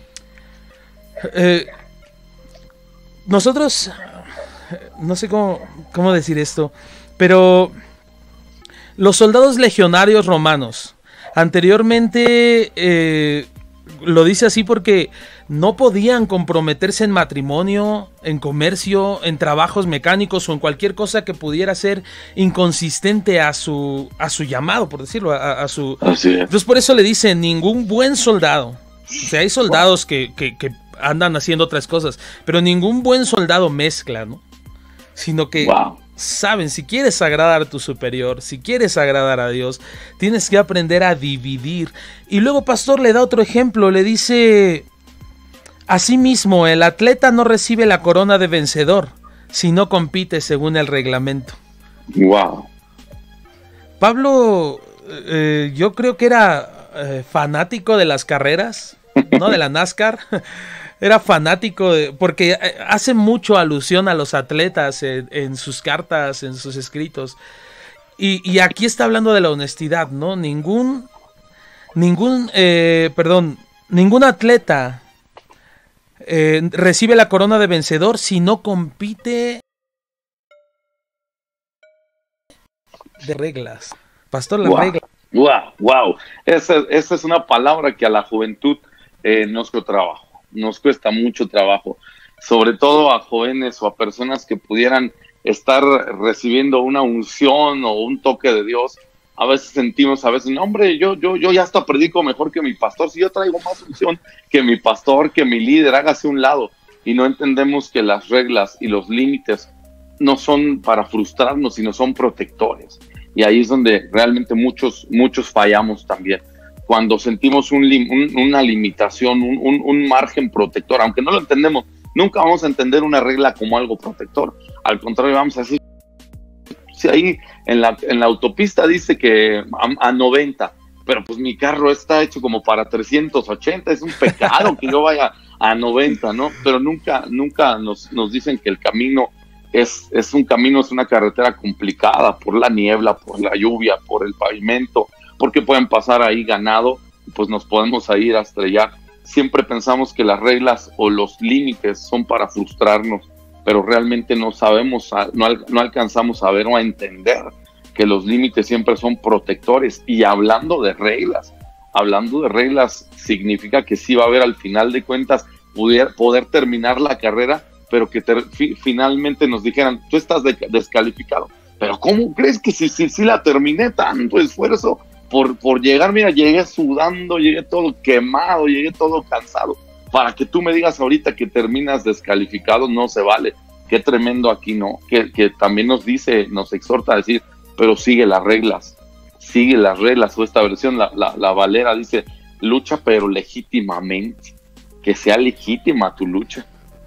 Eh, nosotros, no sé cómo, cómo decir esto, pero los soldados legionarios romanos, anteriormente, eh, lo dice así porque no podían comprometerse en matrimonio, en comercio, en trabajos mecánicos o en cualquier cosa que pudiera ser inconsistente a su, a su llamado, por decirlo, a, a su... Así es. Entonces por eso le dicen, ningún buen soldado. O sea, hay soldados que, que, que andan haciendo otras cosas, pero ningún buen soldado mezcla, ¿no? Sino que wow. saben, si quieres agradar a tu superior, si quieres agradar a Dios, tienes que aprender a dividir. Y luego Pastor le da otro ejemplo, le dice, asimismo, el atleta no recibe la corona de vencedor si no compite según el reglamento. Wow. Pablo, eh, yo creo que era eh, fanático de las carreras, ¿no? De la NASCAR. Era fanático de, porque hace mucho alusión a los atletas en, en sus cartas, en sus escritos. Y, y aquí está hablando de la honestidad, ¿no? Ningún, ningún, eh, perdón, ningún atleta eh, recibe la corona de vencedor si no compite de reglas. Pastor, la wow. regla. Wow, wow. Esa, esa es una palabra que a la juventud eh, nos cuesta trabajo. Nos cuesta mucho trabajo, sobre todo a jóvenes o a personas que pudieran estar recibiendo una unción o un toque de Dios. A veces sentimos, a veces, no, hombre, yo, yo, yo ya hasta predico mejor que mi pastor. Si yo traigo más unción que mi pastor, que mi líder, hágase un lado. Y no entendemos que las reglas y los límites no son para frustrarnos, sino son protectores. Y ahí es donde realmente muchos, muchos fallamos también. Cuando sentimos un, un, una limitación, un, un, un margen protector, aunque no lo entendemos, nunca vamos a entender una regla como algo protector. Al contrario, vamos a decir, si ahí en la, en la autopista dice que a, a noventa, pero pues mi carro está hecho como para trescientos ochenta, es un pecado que yo vaya a noventa, ¿no? Pero nunca, nunca nos, nos dicen que el camino es, es un camino, es una carretera complicada por la niebla, por la lluvia, por el pavimento, porque pueden pasar ahí ganado pues nos podemos ir a estrellar. Siempre pensamos que las reglas o los límites son para frustrarnos, pero realmente no sabemos, no, no alcanzamos a ver o a entender que los límites siempre son protectores. Y hablando de reglas, hablando de reglas significa que sí va a haber al final de cuentas poder, poder terminar la carrera, pero que ter, fi, finalmente nos dijeran, tú estás de, descalificado. Pero ¿cómo crees que si, si, si la terminé tanto esfuerzo por, por llegar? Mira, llegué sudando, llegué todo quemado, llegué todo cansado. Para que tú me digas ahorita que terminas descalificado, no se vale. Qué tremendo aquí, ¿no? Que, que también nos dice, nos exhorta a decir, pero sigue las reglas, sigue las reglas. O esta versión, la, la, la Valera dice, lucha pero legítimamente, que sea legítima tu lucha.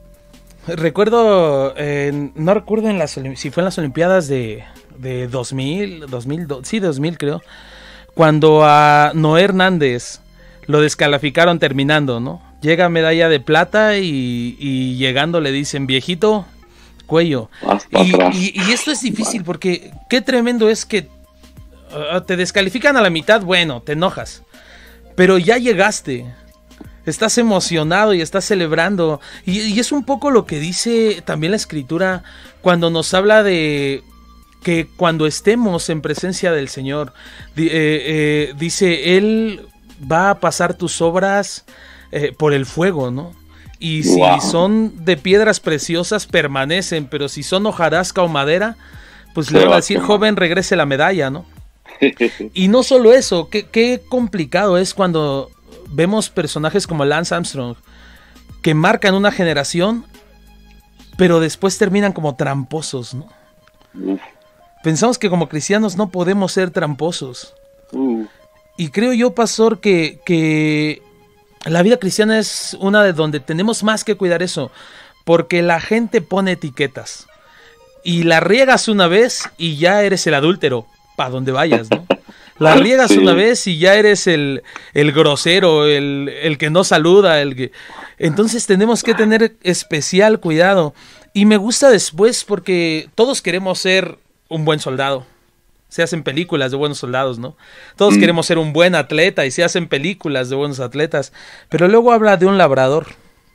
Recuerdo, eh, no recuerdo en las, si fue en las Olimpiadas de, de dos mil, dos mil, sí, dos mil creo, cuando a Noé Hernández lo descalificaron terminando, ¿no? Llega medalla de plata y, y llegando le dicen, viejito, cuello. Y, y, y esto es difícil porque qué tremendo es que uh, te descalifican a la mitad, bueno, te enojas, pero ya llegaste. Estás emocionado y estás celebrando. Y, y es un poco lo que dice también la Escritura cuando nos habla de que cuando estemos en presencia del Señor, eh, eh, dice, Él va a pasar tus obras eh, por el fuego, ¿no? Y si wow. son de piedras preciosas, permanecen, pero si son hojarasca o madera, pues le van a decir, joven, regrese la medalla, ¿no? Y no solo eso, qué, qué complicado es cuando vemos personajes como Lance Armstrong que marcan una generación, pero después terminan como tramposos, ¿no? Uf. Pensamos que como cristianos no podemos ser tramposos. Uf. Y creo yo, pastor, que, que la vida cristiana es una de donde tenemos más que cuidar eso, porque la gente pone etiquetas y la riegas una vez y ya eres el adúltero, para donde vayas, ¿no? La riegas sí. una vez y ya eres el, el grosero, el, el que no saluda. El que... Entonces tenemos que tener especial cuidado. Y me gusta después porque todos queremos ser un buen soldado. Se hacen películas de buenos soldados, ¿no? Todos mm. queremos ser un buen atleta y se hacen películas de buenos atletas. Pero luego habla de un labrador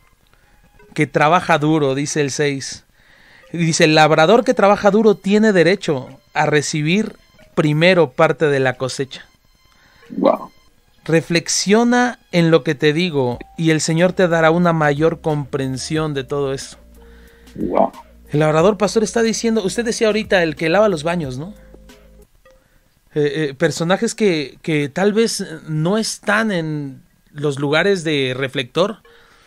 que trabaja duro, dice el seis. Dice, el labrador que trabaja duro tiene derecho a recibir primero parte de la cosecha. Wow. Reflexiona en lo que te digo y el Señor te dará una mayor comprensión de todo esto. Wow. El labrador, pastor, está diciendo, usted decía ahorita, el que lava los baños, ¿no? Eh, eh, personajes que, que tal vez no están en los lugares de reflector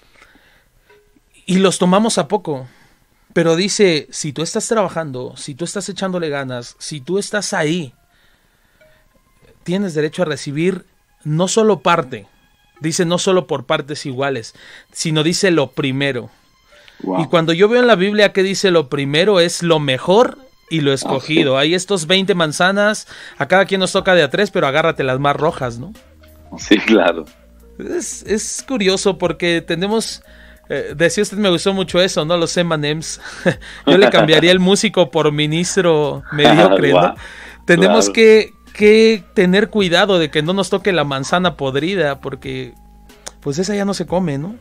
y los tomamos a poco. Pero dice, si tú estás trabajando, si tú estás echándole ganas, si tú estás ahí, tienes derecho a recibir no solo parte, dice no solo por partes iguales, sino dice lo primero. Wow. Y cuando yo veo en la Biblia que dice lo primero es lo mejor y lo escogido. Hay estos veinte manzanas, a cada quien nos toca de a tres, pero agárrate las más rojas, ¿no? Sí, claro. Es, es curioso porque tenemos... Eh, decía usted, me gustó mucho eso, ¿no? Los eme and eme's. Yo le cambiaría el músico por ministro mediocre, ¿no? Wow. Tenemos claro. que, que tener cuidado de que no nos toque la manzana podrida, porque pues esa ya no se come, ¿no?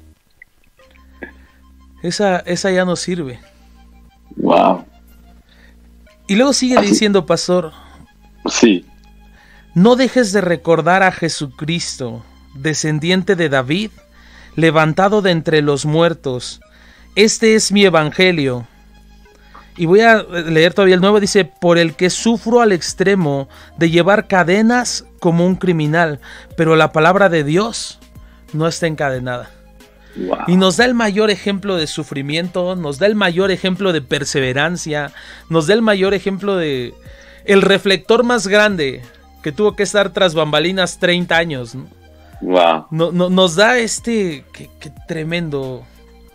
Esa, esa ya no sirve. Wow. Y luego sigue Así. diciendo, pastor. Sí. No dejes de recordar a Jesucristo, descendiente de David, levantado de entre los muertos. Este es mi evangelio. Y voy a leer todavía el nuevo, dice, por el que sufro al extremo de llevar cadenas como un criminal, pero la palabra de Dios no está encadenada. Wow. Y nos da el mayor ejemplo de sufrimiento, nos da el mayor ejemplo de perseverancia, nos da el mayor ejemplo de el reflector más grande que tuvo que estar tras bambalinas treinta años, ¿no? Wow. No, no, nos da este qué, qué tremendo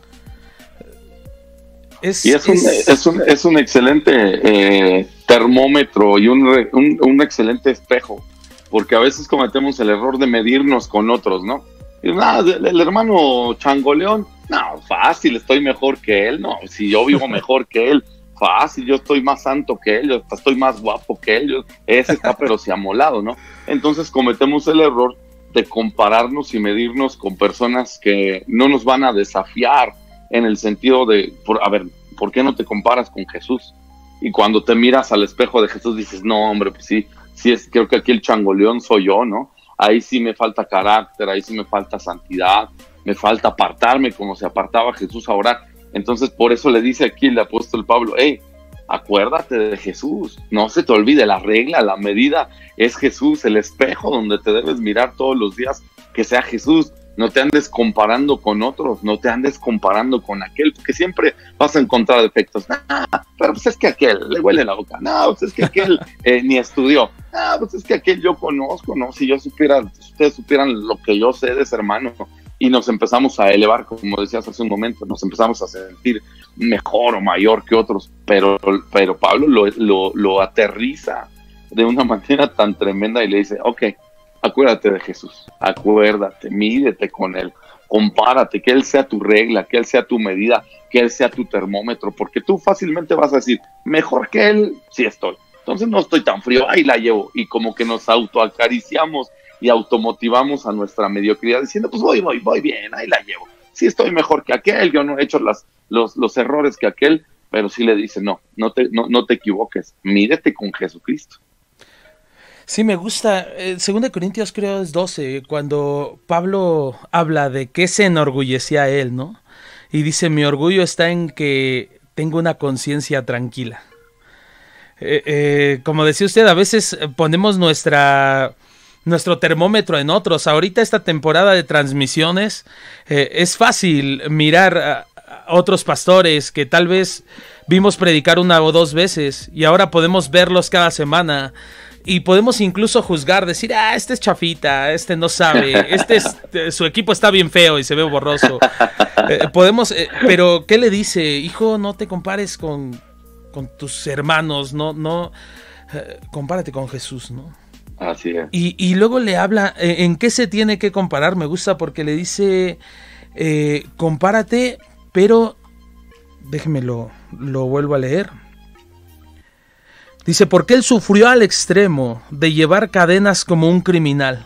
es, y es, es... Un, es, un, es un excelente eh, termómetro y un, un, un excelente espejo, porque a veces cometemos el error de medirnos con otros, ¿no? Y, nada, el, el hermano Changoleón, no, fácil, estoy mejor que él. No, si yo vivo mejor que él, fácil, yo estoy más santo que él, yo estoy más guapo que él, yo, ese está pero se ha molado, ¿no? Entonces cometemos el error de compararnos y medirnos con personas que no nos van a desafiar en el sentido de, por, a ver, ¿por qué no te comparas con Jesús? Y cuando te miras al espejo de Jesús dices, no, hombre, pues sí, sí es, creo que aquí el changoleón soy yo, ¿no? Ahí sí me falta carácter, ahí sí me falta santidad, me falta apartarme como se apartaba Jesús a orar. Entonces, por eso le dice aquí el apóstol Pablo, hey, acuérdate de Jesús, no se te olvide, la regla, la medida es Jesús, el espejo donde te debes mirar todos los días, que sea Jesús. No te andes comparando con otros, no te andes comparando con aquel, porque siempre vas a encontrar defectos. Nah, pero pues es que aquel le huele la boca. No, pues es que aquel eh, ni estudió. No, pues es que aquel yo conozco, ¿no? Si yo supiera, si ustedes supieran lo que yo sé de ese hermano, y nos empezamos a elevar, como decías hace un momento, nos empezamos a sentir mejor o mayor que otros, pero, pero Pablo lo, lo, lo aterriza de una manera tan tremenda y le dice, ok, acuérdate de Jesús, acuérdate, mídete con Él, compárate, que Él sea tu regla, que Él sea tu medida, que Él sea tu termómetro, porque tú fácilmente vas a decir, mejor que Él, sí estoy, entonces no estoy tan frío, ahí la llevo, y como que nos autoacariciamos y automotivamos a nuestra mediocridad, diciendo, pues voy, voy, voy bien, ahí la llevo, sí estoy mejor que aquel, yo no he hecho las, los, los errores que aquel, pero sí le dice, no, no te, no, no te equivoques, mídete con Jesucristo. Sí, me gusta. Eh, Segunda de Corintios creo es doce, cuando Pablo habla de que se enorgullecía él, ¿no? Y dice, mi orgullo está en que tengo una conciencia tranquila. Eh, eh, como decía usted, a veces ponemos nuestra... nuestro termómetro en otros. Ahorita esta temporada de transmisiones eh, es fácil mirar a, a otros pastores que tal vez vimos predicar una o dos veces y ahora podemos verlos cada semana y podemos incluso juzgar, decir, ah, este es chafita, este no sabe, este es, eh, su equipo está bien feo y se ve borroso. Eh, podemos, eh, pero ¿qué le dice? Hijo, no te compares con, con tus hermanos, no, no, eh, compárate con Jesús, ¿no? Así es. Y, y luego le habla, ¿en qué se tiene que comparar? Me gusta porque le dice, eh, compárate, pero déjeme lo, lo vuelvo a leer. Dice, porque él sufrió al extremo de llevar cadenas como un criminal,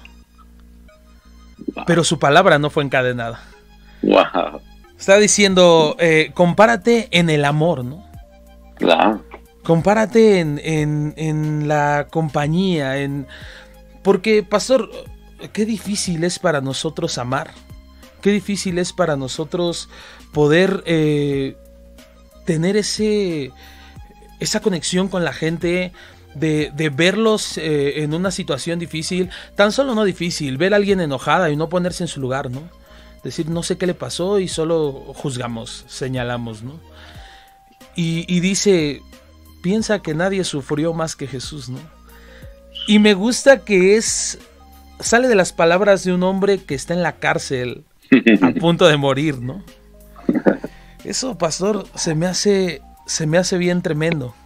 wow, pero su palabra no fue encadenada. Wow. Está diciendo, eh, compárate en el amor, ¿no? Claro. Compárate en, en, en la compañía, en... porque, pastor, qué difícil es para nosotros amar, qué difícil es para nosotros poder eh, tener ese, esa conexión con la gente, de, de verlos eh, en una situación difícil, tan solo no difícil, ver a alguien enojada y no ponerse en su lugar, ¿no? Decir, no sé qué le pasó y solo juzgamos, señalamos, ¿no? Y, y dice... piensa que nadie sufrió más que Jesús, ¿no? Y me gusta que es... sale de las palabras de un hombre que está en la cárcel a punto de morir, ¿no? Eso, pastor, se me hace, se me hace bien tremendo.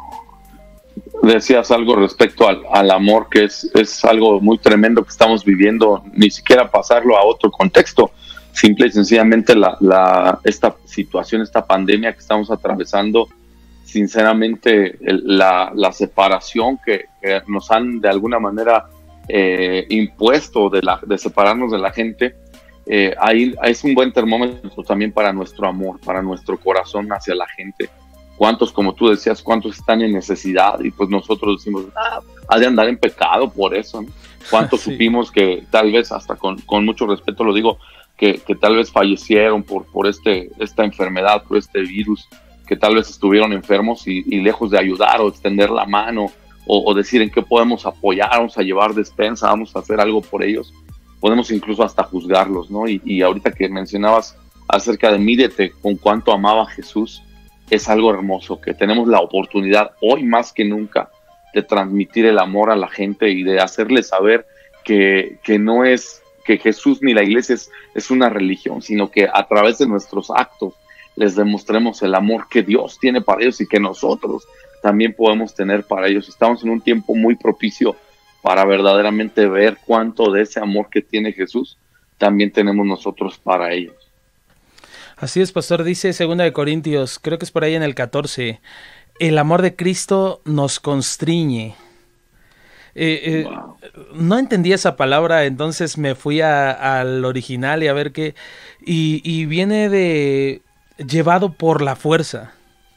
Decías algo respecto al, al amor, que es, es algo muy tremendo que estamos viviendo, ni siquiera pasarlo a otro contexto. Simple y sencillamente la, la, esta situación, esta pandemia que estamos atravesando, sinceramente el, la, la separación que, que nos han de alguna manera eh, impuesto de, la, de separarnos de la gente, eh, ahí es un buen termómetro también para nuestro amor, para nuestro corazón hacia la gente. Cuántos, como tú decías, cuántos están en necesidad y pues nosotros decimos, ah, ha de andar en pecado por eso, ¿no? Cuántos sí. supimos que tal vez, hasta con, con mucho respeto lo digo, que, que tal vez fallecieron por, por este, esta enfermedad, por este virus, que tal vez estuvieron enfermos y, y lejos de ayudar o extender la mano o, o decir en qué podemos apoyar, vamos a llevar despensa, vamos a hacer algo por ellos, podemos incluso hasta juzgarlos, ¿no? Y, y ahorita que mencionabas acerca de mídete con cuánto amaba Jesús, es algo hermoso, que tenemos la oportunidad hoy más que nunca de transmitir el amor a la gente y de hacerles saber que, que no es, que Jesús ni la iglesia es, es una religión, sino que a través de nuestros actos les demostremos el amor que Dios tiene para ellos y que nosotros también podemos tener para ellos. Estamos en un tiempo muy propicio para verdaderamente ver cuánto de ese amor que tiene Jesús también tenemos nosotros para ellos. Así es, pastor, dice Segunda de Corintios, creo que es por ahí en el catorce, el amor de Cristo nos constriñe. Eh, eh, wow. No entendí esa palabra, entonces me fui a, al original y a ver qué, y, y viene de llevado por la fuerza.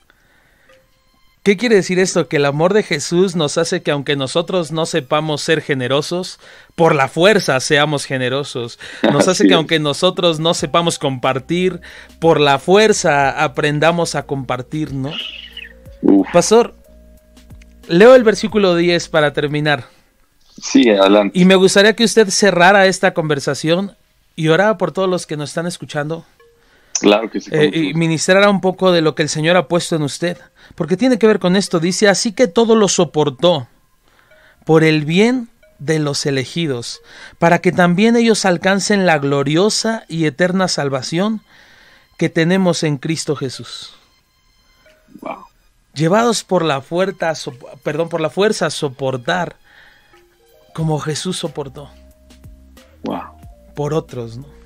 ¿Qué quiere decir esto? Que el amor de Jesús nos hace que aunque nosotros no sepamos ser generosos, por la fuerza seamos generosos. Nos hace que aunque nosotros no sepamos compartir, por la fuerza aprendamos a compartir, ¿no? Uf. Pastor, leo el versículo diez para terminar. Sí, adelante. Y me gustaría que usted cerrara esta conversación y orara por todos los que nos están escuchando. Claro que sí. Eh, y ministrara un poco de lo que el Señor ha puesto en usted. Porque tiene que ver con esto. Dice, así que todo lo soportó por el bien de los elegidos, para que también ellos alcancen la gloriosa y eterna salvación que tenemos en Cristo Jesús. Wow. Llevados por la fuerza, so, perdón, por la fuerza a soportar como Jesús soportó. Wow. Por otros, ¿no?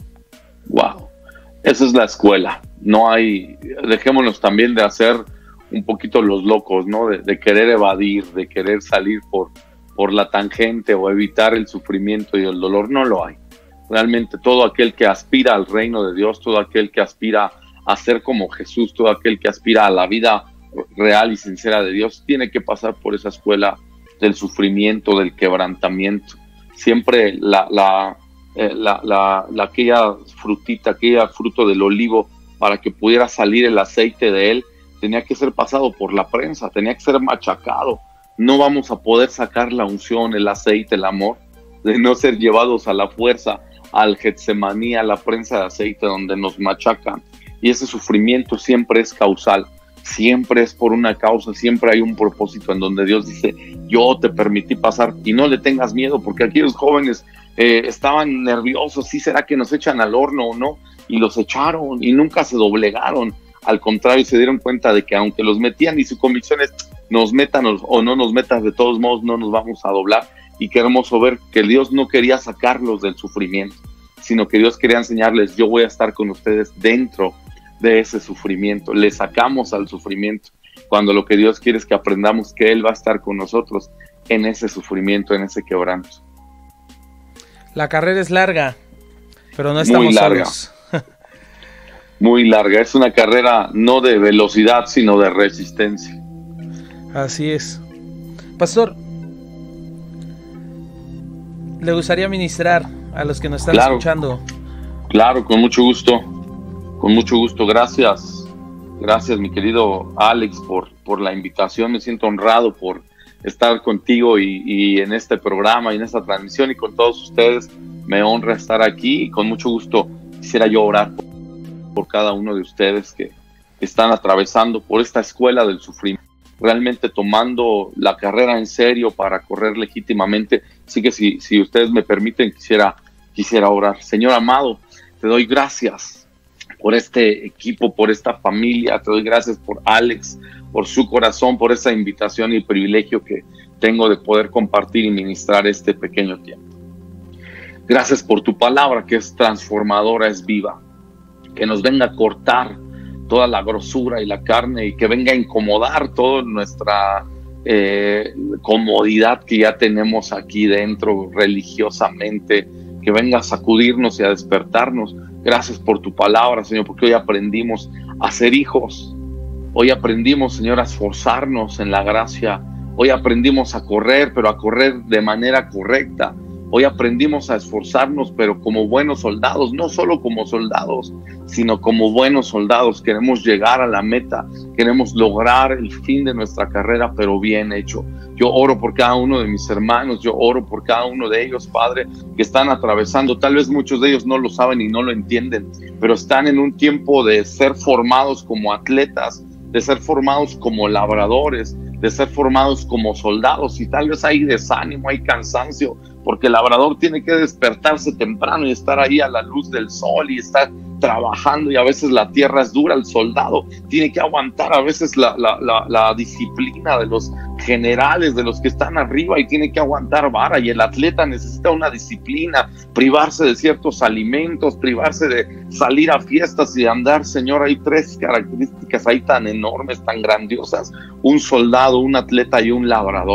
Wow. Esa es la escuela. No hay, dejémonos también de hacer un poquito los locos, ¿no? De, de querer evadir, de querer salir por, por la tangente o evitar el sufrimiento y el dolor. No lo hay. Realmente todo aquel que aspira al reino de Dios, todo aquel que aspira a ser como Jesús, todo aquel que aspira a la vida real y sincera de Dios, tiene que pasar por esa escuela del sufrimiento, del quebrantamiento. Siempre la, la, eh, la, la, la aquella frutita, aquella fruto del olivo, para que pudiera salir el aceite de él, tenía que ser pasado por la prensa, tenía que ser machacado. No vamos a poder sacar la unción, el aceite, el amor, de no ser llevados a la fuerza, al Getsemaní, a la prensa de aceite donde nos machacan. Y ese sufrimiento siempre es causal, siempre es por una causa, siempre hay un propósito en donde Dios dice, yo te permití pasar y no le tengas miedo, porque aquellos jóvenes eh, estaban nerviosos, ¿sí será que nos echan al horno o no? Y los echaron y nunca se doblegaron. Al contrario, se dieron cuenta de que aunque los metían y su convicción es nos metan o no nos metan, de todos modos no nos vamos a doblar. Y qué hermoso ver que Dios no quería sacarlos del sufrimiento, sino que Dios quería enseñarles, yo voy a estar con ustedes dentro de ese sufrimiento. Le sacamos al sufrimiento, cuando lo que Dios quiere es que aprendamos que Él va a estar con nosotros en ese sufrimiento, en ese quebranto. La carrera es larga, pero no estamos Muy larga. solos. Muy larga, es una carrera no de velocidad, sino de resistencia. Así es. Pastor, ¿le gustaría ministrar a los que nos están claro, escuchando? Claro, con mucho gusto, con mucho gusto. Gracias, gracias mi querido Alex por, por la invitación. Me siento honrado por estar contigo y, y en este programa y en esta transmisión, y con todos ustedes. Me honra estar aquí y con mucho gusto quisiera yo orar por por cada uno de ustedes que están atravesando por esta escuela del sufrimiento, realmente tomando la carrera en serio para correr legítimamente. Así que si, si ustedes me permiten, quisiera, quisiera orar. Señor amado, te doy gracias por este equipo, por esta familia, te doy gracias por Alex, por su corazón, por esa invitación y privilegio que tengo de poder compartir y ministrar este pequeño tiempo. Gracias por tu palabra, que es transformadora, es viva, que nos venga a cortar toda la grosura y la carne, y que venga a incomodar toda nuestra eh, comodidad que ya tenemos aquí dentro religiosamente, que venga a sacudirnos y a despertarnos. Gracias por tu palabra, Señor, porque hoy aprendimos a ser hijos, hoy aprendimos, Señor, a esforzarnos en la gracia, hoy aprendimos a correr, pero a correr de manera correcta. Hoy aprendimos a esforzarnos, pero como buenos soldados, no solo como soldados, sino como buenos soldados. Queremos llegar a la meta, queremos lograr el fin de nuestra carrera, pero bien hecho. Yo oro por cada uno de mis hermanos, yo oro por cada uno de ellos, Padre, que están atravesando. Tal vez muchos de ellos no lo saben y no lo entienden, pero están en un tiempo de ser formados como atletas, de ser formados como labradores, de ser formados como soldados, y tal vez hay desánimo, hay cansancio, porque el labrador tiene que despertarse temprano y estar ahí a la luz del sol y estar trabajando, y a veces la tierra es dura. El soldado tiene que aguantar a veces la, la, la, la disciplina de los generales, de los que están arriba, y tiene que aguantar vara. Y el atleta necesita una disciplina, privarse de ciertos alimentos, privarse de salir a fiestas y andar. Señor, hay tres características ahí tan enormes, tan grandiosas: un soldado, un atleta y un labrador.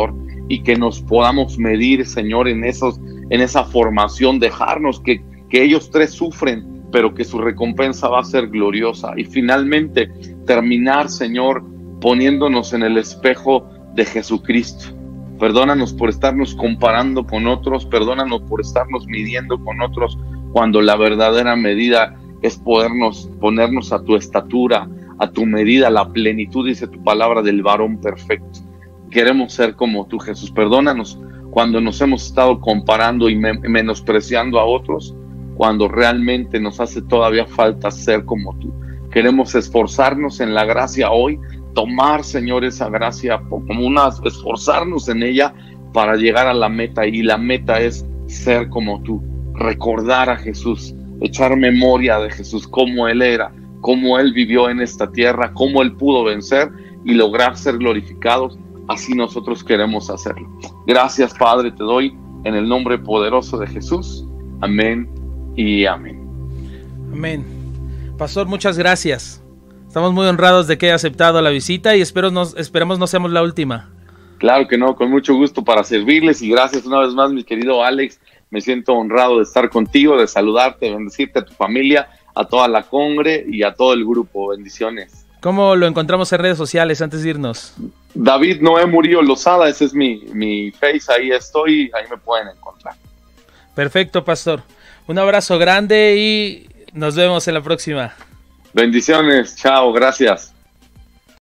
y que nos podamos medir, Señor, en, esos, en esa formación, dejarnos que, que ellos tres sufren, pero que su recompensa va a ser gloriosa. Y finalmente terminar, Señor, poniéndonos en el espejo de Jesucristo. Perdónanos por estarnos comparando con otros, perdónanos por estarnos midiendo con otros, cuando la verdadera medida es podernos, ponernos a tu estatura, a tu medida, la plenitud, dice tu palabra, del varón perfecto. Queremos ser como tú, Jesús. Perdónanos cuando nos hemos estado comparando y me- menospreciando a otros, cuando realmente nos hace todavía falta ser como tú. Queremos esforzarnos en la gracia hoy, tomar, Señor, esa gracia como una, esforzarnos en ella para llegar a la meta, y la meta es ser como tú, recordar a Jesús, echar memoria de Jesús, cómo Él era, cómo Él vivió en esta tierra, cómo Él pudo vencer y lograr ser glorificados. Así nosotros queremos hacerlo. Gracias, Padre, te doy en el nombre poderoso de Jesús. Amén y amén. Amén. Pastor, muchas gracias. Estamos muy honrados de que haya aceptado la visita y espero nos, esperamos no seamos la última. Claro que no, con mucho gusto para servirles, y gracias una vez más, mi querido Alex. Me siento honrado de estar contigo, de saludarte, de bendecirte, a tu familia, a toda la congre y a todo el grupo. Bendiciones. ¿Cómo lo encontramos en redes sociales antes de irnos? David Noé Murillo Lozada, ese es mi, mi face, ahí estoy, ahí me pueden encontrar. Perfecto, Pastor. Un abrazo grande y nos vemos en la próxima. Bendiciones, chao, gracias.